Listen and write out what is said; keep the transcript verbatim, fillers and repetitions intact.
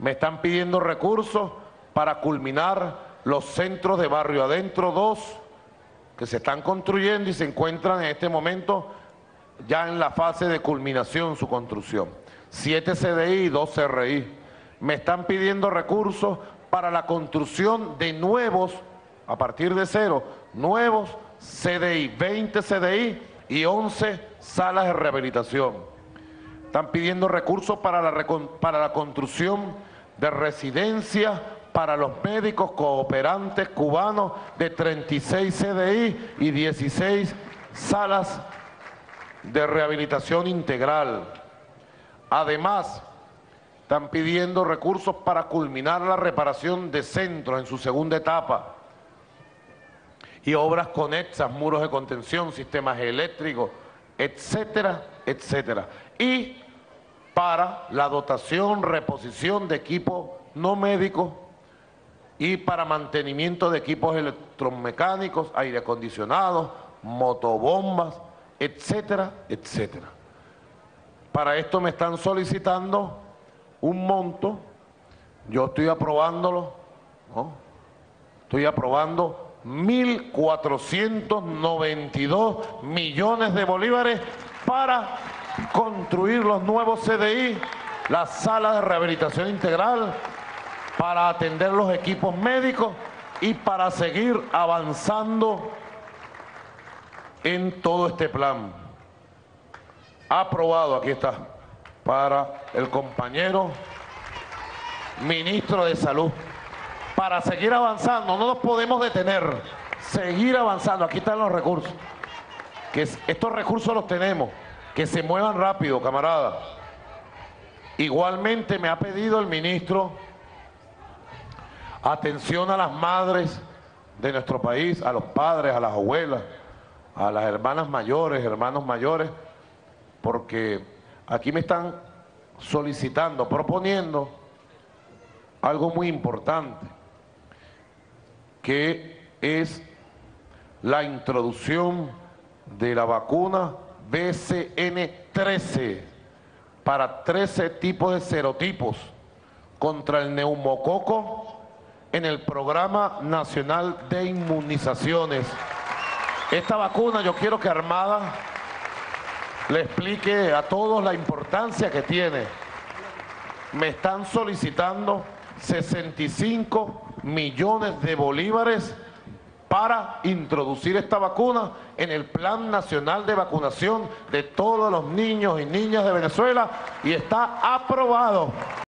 Me están pidiendo recursos para culminar los centros de Barrio Adentro dos, que se están construyendo y se encuentran en este momento ya en la fase de culminación su construcción. Siete C D I y dos C R I. Me están pidiendo recursos para la construcción de nuevos, a partir de cero, nuevos C D I, veinte C D I y once salas de rehabilitación. Están pidiendo recursos para la, para la construcción de residencias para los médicos cooperantes cubanos de treinta y seis C D I y dieciséis salas de rehabilitación integral. Además, están pidiendo recursos para culminar la reparación de centros en su segunda etapa y obras conexas, muros de contención, sistemas eléctricos, etcétera, etcétera. Y para la dotación, reposición de equipos no médicos y para mantenimiento de equipos electromecánicos, aire acondicionados, motobombas, etcétera, etcétera. Para esto me están solicitando un monto, yo estoy aprobándolo, ¿no? Estoy aprobando mil cuatrocientos noventa y dos millones de bolívares para construir los nuevos C D I, las salas de rehabilitación integral, para atender los equipos médicos y para seguir avanzando en todo este plan. Aprobado, aquí está, para el compañero ministro de Salud. Para seguir avanzando, no nos podemos detener, seguir avanzando. Aquí están los recursos. Que estos recursos los tenemos, que se muevan rápido, camarada. Igualmente me ha pedido el ministro atención a las madres de nuestro país, a los padres, a las abuelas, a las hermanas mayores, hermanos mayores, porque aquí me están solicitando, proponiendo algo muy importante, que es la introducción de la vacuna B C N trece para trece tipos de serotipos contra el neumococo en el Programa Nacional de Inmunizaciones. Esta vacuna yo quiero que Armada le explique a todos la importancia que tiene. Me están solicitando sesenta y cinco millones de bolívares para introducir esta vacuna en el Plan Nacional de Vacunación de todos los niños y niñas de Venezuela y está aprobado.